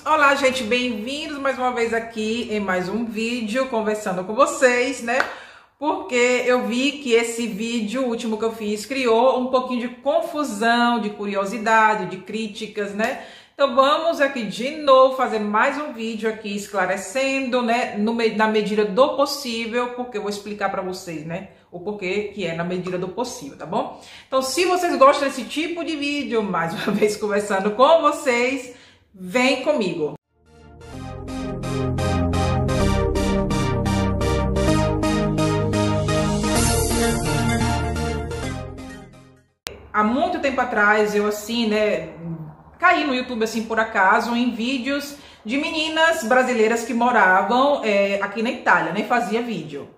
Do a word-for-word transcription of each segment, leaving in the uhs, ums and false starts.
Olá, gente, bem-vindos mais uma vez aqui em mais um vídeo conversando com vocês, né? Porque eu vi que esse vídeo, o último que eu fiz, criou um pouquinho de confusão, de curiosidade, de críticas, né? Então vamos aqui de novo fazer mais um vídeo aqui esclarecendo, né, no, na medida do possível, porque eu vou explicar para vocês, né, o porquê que é na medida do possível, tá bom? Então se vocês gostam desse tipo de vídeo, mais uma vez conversando com vocês, vem comigo. Há muito tempo atrás eu assim, né, caí no YouTube assim por acaso em vídeos de meninas brasileiras que moravam é, aqui na Itália, né, fazia vídeo.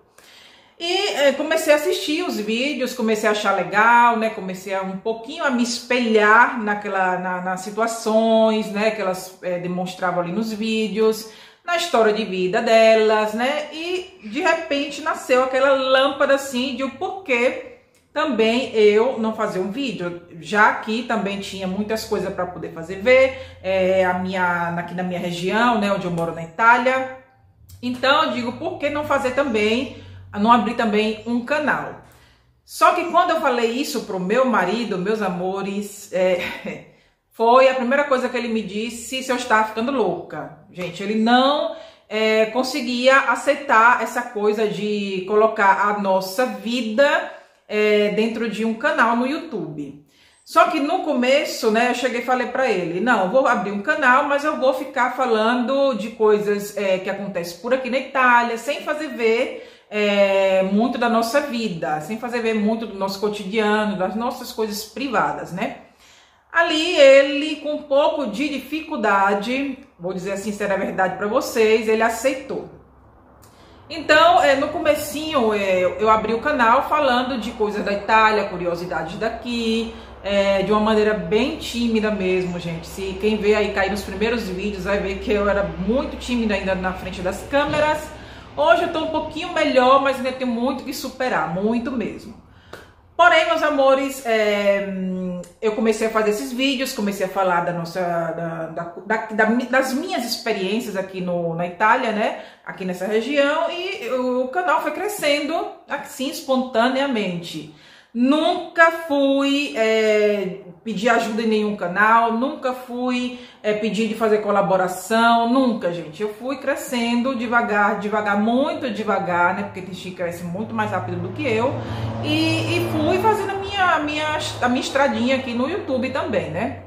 E é, comecei a assistir os vídeos, comecei a achar legal, né, comecei a um pouquinho a me espelhar naquela, na, nas situações, né, que elas é, demonstravam ali nos vídeos, na história de vida delas, né, e de repente nasceu aquela lâmpada assim de o porquê também eu não fazer um vídeo, já que também tinha muitas coisas para poder fazer ver, é, a minha, aqui na minha região, né, onde eu moro na Itália. Então eu digo, por que não fazer também, não abrir também um canal? Só que quando eu falei isso pro meu marido, meus amores, é, foi a primeira coisa que ele me disse, se eu estava ficando louca. Gente, ele não é, conseguia aceitar essa coisa de colocar a nossa vida É, dentro de um canal no YouTube. Só que no começo, né, eu cheguei e falei para ele, não, eu vou abrir um canal, mas eu vou ficar falando de coisas é, que acontecem por aqui na Itália, sem fazer ver é, muito da nossa vida, sem fazer ver muito do nosso cotidiano, das nossas coisas privadas, né? Ali ele, com um pouco de dificuldade, vou dizer assim, será verdade para vocês, ele aceitou. Então, é, no comecinho, é, eu abri o canal falando de coisas da Itália, curiosidades daqui, é, de uma maneira bem tímida mesmo, gente. Se quem vê aí cair nos primeiros vídeos vai ver que eu era muito tímida ainda na frente das câmeras. Hoje eu tô um pouquinho melhor, mas ainda tenho muito que superar, muito mesmo. Porém, meus amores, é, eu comecei a fazer esses vídeos, comecei a falar da nossa, da, da, da, das minhas experiências aqui no, na Itália, né? Aqui nessa região, e o canal foi crescendo assim espontaneamente. Nunca fui é, pedir ajuda em nenhum canal, nunca fui é, pedir de fazer colaboração, nunca, gente. Eu fui crescendo devagar, devagar, muito devagar, né? Porque tem gente que cresce muito mais rápido do que eu. E, e fui fazendo a minha, a, minha, a minha estradinha aqui no YouTube também, né?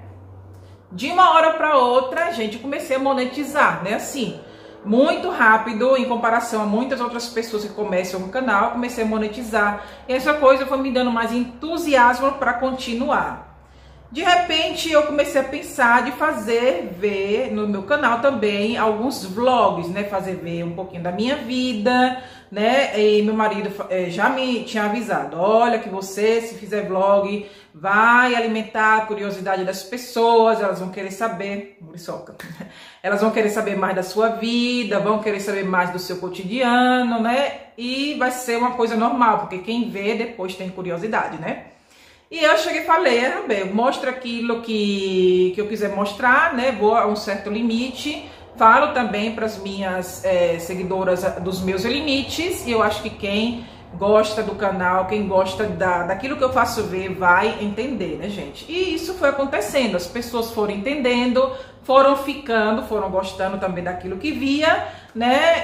De uma hora para outra, gente, eu comecei a monetizar, né? Assim, muito rápido em comparação a muitas outras pessoas que começam no canal, comecei a monetizar. E essa coisa foi me dando mais entusiasmo para continuar. De repente eu comecei a pensar de fazer ver no meu canal também alguns vlogs, né? Fazer ver um pouquinho da minha vida, né? E meu marido eh, já me tinha avisado, olha que você, se fizer vlog, vai alimentar a curiosidade das pessoas, elas vão querer saber, muriçoca, elas vão querer saber mais da sua vida, vão querer saber mais do seu cotidiano, né? E vai ser uma coisa normal, porque quem vê depois tem curiosidade, né? E eu cheguei e falei, é, bem, mostra aquilo que, que eu quiser mostrar, né? Vou a um certo limite. Falo também para as minhas é, seguidoras dos meus limites. E eu acho que quem gosta do canal, quem gosta da, daquilo que eu faço ver, vai entender, né, gente? E isso foi acontecendo. As pessoas foram entendendo, foram ficando, foram gostando também daquilo que via, né?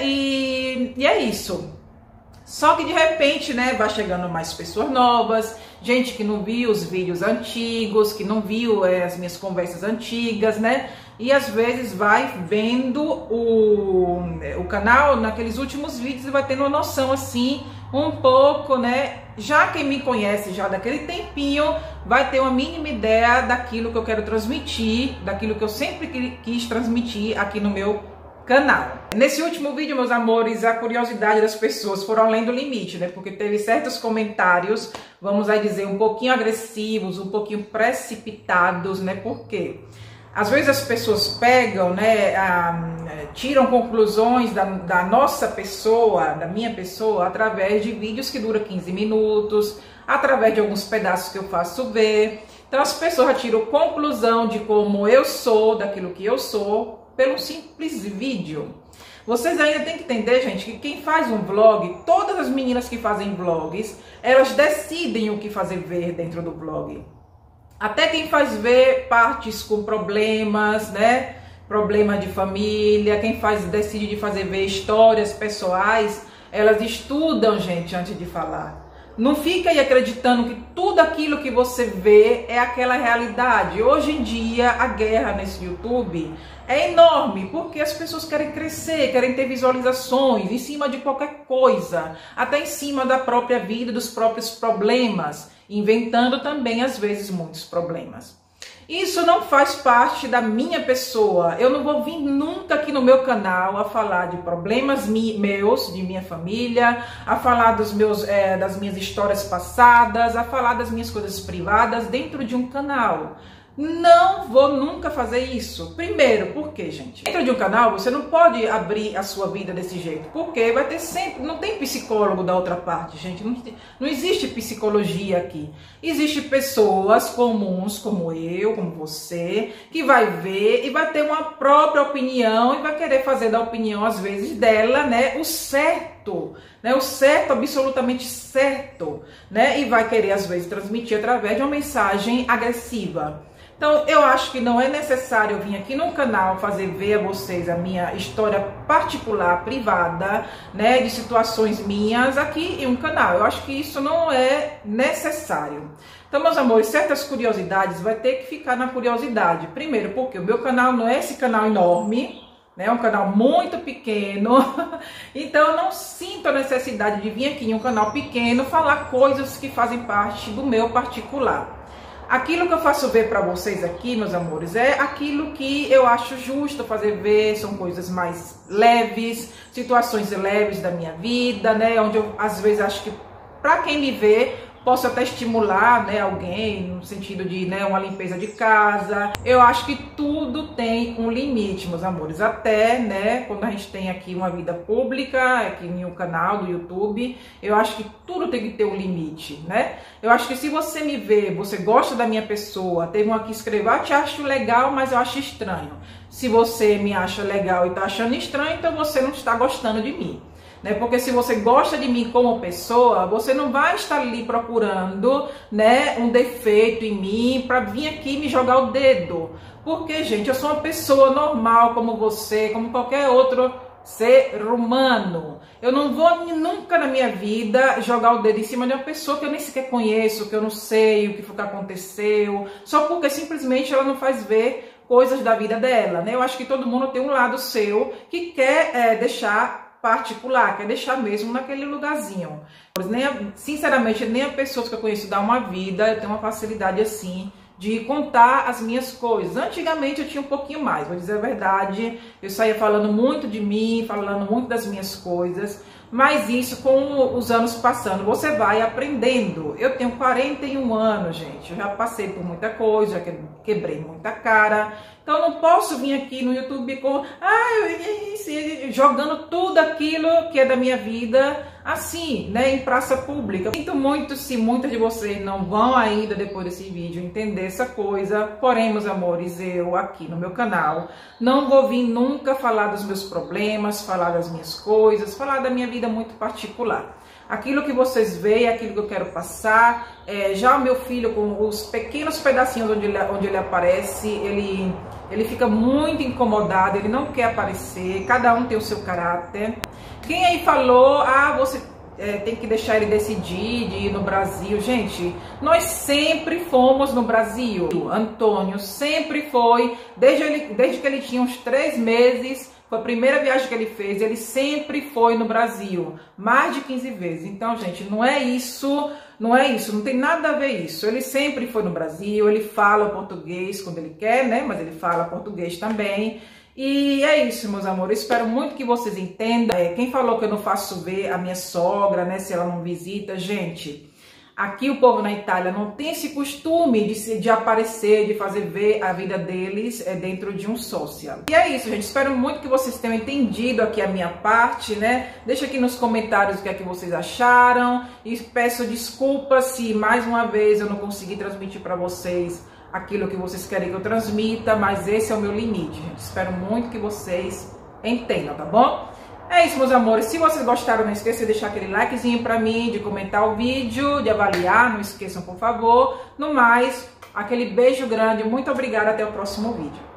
E, e é isso. Só que de repente, né, vai chegando mais pessoas novas, gente que não viu os vídeos antigos, que não viu é, as minhas conversas antigas, né? E às vezes vai vendo o, o canal naqueles últimos vídeos e vai tendo uma noção assim, um pouco, né? Já quem me conhece já daquele tempinho vai ter uma mínima ideia daquilo que eu quero transmitir, daquilo que eu sempre quis transmitir aqui no meu canal. Nesse último vídeo, meus amores, a curiosidade das pessoas foram além do limite, né? Porque teve certos comentários, vamos aí dizer, um pouquinho agressivos, um pouquinho precipitados, né? Por quê? Às vezes as pessoas pegam, né, a, tiram conclusões da, da nossa pessoa, da minha pessoa, através de vídeos que duram quinze minutos, através de alguns pedaços que eu faço ver. Então as pessoas tiram conclusão de como eu sou, daquilo que eu sou, pelo simples vídeo. Vocês ainda têm que entender, gente, que quem faz um vlog, todas as meninas que fazem vlogs, elas decidem o que fazer ver dentro do vlog. Até quem faz ver partes com problemas, né? Problema de família, quem faz decide de fazer ver histórias pessoais, elas estudam, gente, antes de falar. Não fica aí acreditando que tudo aquilo que você vê é aquela realidade. Hoje em dia, a guerra nesse YouTube é enorme, porque as pessoas querem crescer, querem ter visualizações em cima de qualquer coisa, até em cima da própria vida, dos próprios problemas, inventando também, às vezes, muitos problemas. Isso não faz parte da minha pessoa. Eu não vou vir nunca aqui no meu canal a falar de problemas meus, de minha família, a falar dos meus, é, das minhas histórias passadas, a falar das minhas coisas privadas dentro de um canal. Não vou nunca fazer isso. Primeiro, por quê, gente? Dentro de um canal, você não pode abrir a sua vida desse jeito, porque vai ter sempre... Não tem psicólogo da outra parte, gente. Não, não existe psicologia aqui. Existem pessoas comuns, como eu, como você, que vai ver e vai ter uma própria opinião e vai querer fazer da opinião, às vezes, dela, né, o certo, né, o certo, absolutamente certo, né, e vai querer, às vezes, transmitir através de uma mensagem agressiva. Então, eu acho que não é necessário eu vir aqui no canal fazer ver a vocês a minha história particular, privada, né, de situações minhas aqui em um canal. Eu acho que isso não é necessário. Então, meus amores, certas curiosidades vai ter que ficar na curiosidade. Primeiro, porque o meu canal não é esse canal enorme, né, é um canal muito pequeno. Então, eu não sinto a necessidade de vir aqui em um canal pequeno falar coisas que fazem parte do meu particular. Aquilo que eu faço ver para vocês aqui, meus amores, é aquilo que eu acho justo fazer ver, são coisas mais leves, situações leves da minha vida, né, onde eu às vezes acho que para quem me vê, posso até estimular, né, alguém no sentido de, né, uma limpeza de casa. Eu acho que tudo tem um limite, meus amores. Até, né, quando a gente tem aqui uma vida pública, aqui em um canal do YouTube, eu acho que tudo tem que ter um limite, né? Eu acho que se você me vê, você gosta da minha pessoa, teve um aqui escrever, ah, te acho legal, mas eu acho estranho. Se você me acha legal e tá achando estranho, então você não está gostando de mim. Né? Porque se você gosta de mim como pessoa, você não vai estar ali procurando, né, um defeito em mim para vir aqui me jogar o dedo. Porque, gente, eu sou uma pessoa normal como você, como qualquer outro ser humano. Eu não vou nunca na minha vida jogar o dedo em cima de uma pessoa que eu nem sequer conheço, que eu não sei o que foi que aconteceu, só porque simplesmente ela não faz ver coisas da vida dela, né? Eu acho que todo mundo tem um lado seu que quer é, deixar particular, quer deixar mesmo naquele lugarzinho. Nem a, sinceramente, nem a pessoas que eu conheço dar uma vida, eu tenho uma facilidade assim de contar as minhas coisas. Antigamente eu tinha um pouquinho mais, vou dizer a verdade, eu saía falando muito de mim, falando muito das minhas coisas, mas isso com os anos passando, você vai aprendendo. Eu tenho quarenta e um anos, gente, eu já passei por muita coisa, já quebrei muita cara, então eu não posso vir aqui no YouTube com, ah, eu, jogando tudo aquilo que é da minha vida, assim, né, em praça pública. Sinto muito se muitas de vocês não vão ainda, depois desse vídeo, entender essa coisa. Porém, meus amores, eu aqui no meu canal não vou vir nunca falar dos meus problemas, falar das minhas coisas, falar da minha vida muito particular. Aquilo que vocês veem, aquilo que eu quero passar. É, já o meu filho, com os pequenos pedacinhos onde ele, onde ele aparece, ele, ele fica muito incomodado, ele não quer aparecer. Cada um tem o seu caráter. Quem aí falou, ah, você é, tem que deixar ele decidir de ir no Brasil. Gente, nós sempre fomos no Brasil. Antônio sempre foi, desde, ele, desde que ele tinha uns três meses, foi a primeira viagem que ele fez, ele sempre foi no Brasil, mais de quinze vezes. Então, gente, não é isso, não é isso, não tem nada a ver isso. Ele sempre foi no Brasil, ele fala português quando ele quer, né? Mas ele fala português também. E é isso, meus amores, eu espero muito que vocês entendam. É, quem falou que eu não faço ver a minha sogra, né, se ela não visita, gente, aqui o povo na Itália não tem esse costume de, se, de aparecer, de fazer ver a vida deles é, dentro de um social. E é isso, gente, espero muito que vocês tenham entendido aqui a minha parte, né? Deixa aqui nos comentários o que é que vocês acharam e peço desculpas se mais uma vez eu não consegui transmitir para vocês aquilo que vocês querem que eu transmita, mas esse é o meu limite, gente. Espero muito que vocês entendam, tá bom? É isso, meus amores. Se vocês gostaram, não esqueça de deixar aquele likezinho pra mim, de comentar o vídeo, de avaliar, não esqueçam, por favor. No mais, aquele beijo grande, muito obrigada, até o próximo vídeo.